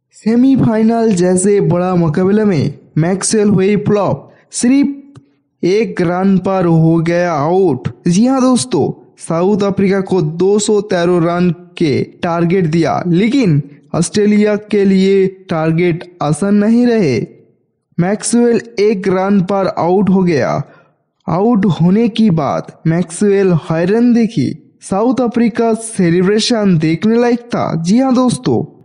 Semifinal जैसे बड़ा मुकाबले में मैक्सवेल हुए फ्लॉप, सिर्फ एक रन पर हो गया आउट। जी हाँ दोस्तों, साउथ अफ्रीका को 213 रन के टारगेट दिया, लेकिन ऑस्ट्रेलिया के लिए टारगेट आसान नहीं रहे। मैक्सवेल एक रन पर आउट हो गया। आउट होने की बाद मैक्सवेल हैरान देखी। साउथ अफ्रीका सेलिब्रेशन देखने लायक था। जी हाँ दोस्तों।